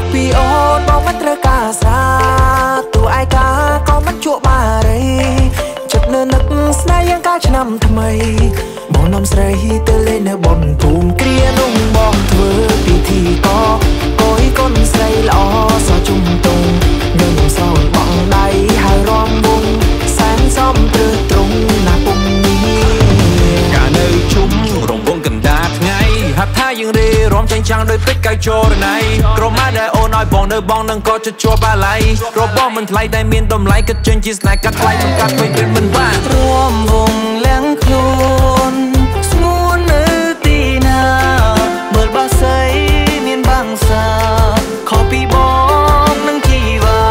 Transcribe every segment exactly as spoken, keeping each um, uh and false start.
ពីអូនបងមិនត្រូវការស្រាទូឯកាក៏មិនជក់បារីចិត្តនៅនឹកស្នេហ៍យ៉ាងកាលឆ្នាំថ្មីបងនាំស្រីទៅលេងនៅបនភូមិគ្រានោះបងធ្វើពិធីកកុយកូនស្រីល្អសជុំតុងញញឹមសងបងដៃហើយរំវងសែនសំព្រឹកត្រង់ណាពុំនេះកាលនៅជុំរំវងកណ្ដាលថ្ងៃហាត់ថាយើងរេរំចាញ់ចាំងដោយពេជ្រកៅចរណៃក្រមាដែលអូនឲ្យបងនៅបងនឹងក៏ជិតជាប់បាឡៃរបស់មិនថ្លៃតែមានតម្លៃគិតចេញជាស្នេហ៍កាត់ថ្លៃមិនកាត់វិញពេលមិនបានរំវងលាំងខ្លួនស្ងួននៅទីណាមើលបាស័យមានបាំងសាខុសពីបងនឹងជីវ៉ា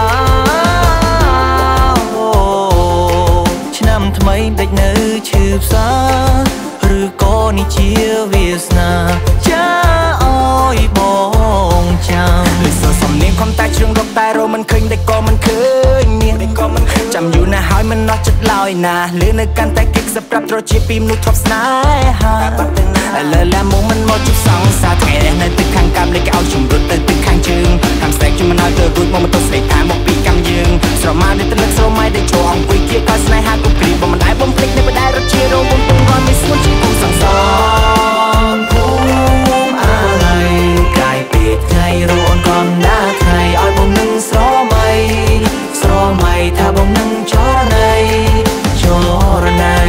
ឆ្នាំថ្មីដេចនៅឈឺផ្សាឬក៏នេះជាវាសនាចាអើយបងចាំលើសសំនៀងខំតែជ្រឹងរកតែរមិនឃើញតែក៏មិនឃើញមានតែក៏មិនឃើញចាំយូរណាស់ហើយមិនណោះចិត្តឡើយណាលឿននៅកាន់តែគិតសប្រាប់ត្រជាពីមនុស្សធ្លាប់ស្នេហាឥឡូវឡាមុំមិនមកជិះសងសាថ្ងៃនៅទឹកខាងកាប់លេខឲ្យជំរុតទៅទឹកខាងជើងតាមស្ទែកជុំមិនឲ្យទៅរួចមកមកទៅស្រីថាមកពីកម្មយើងស្រមោលនៅទឹកស្រមៃដែលចូលអង្គុយគៀកឲ្យស្នេហាគូព្រីបំមិនដែរបំភ្លេចនៅបដិរត់ជារោងបំពងគាត់មិនស្រួលជាគូសង្សារភូមិអាឡៃកាយពេកថ្ងៃរោនកនដាថ្ងៃឲ្យបំនឹងស្រមៃស្រមៃថាបំនឹងចរណៃចរណៃ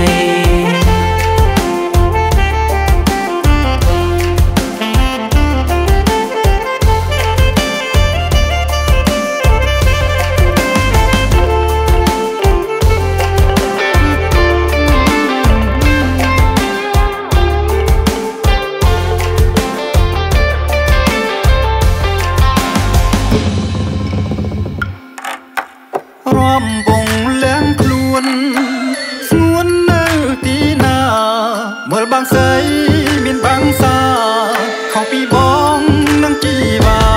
រំវងលៀងខ្លួនស្ងួននៅទីណាមើលបាំងស្រីមានបាំងសាខុសពីបងនឹងជីវ៉ា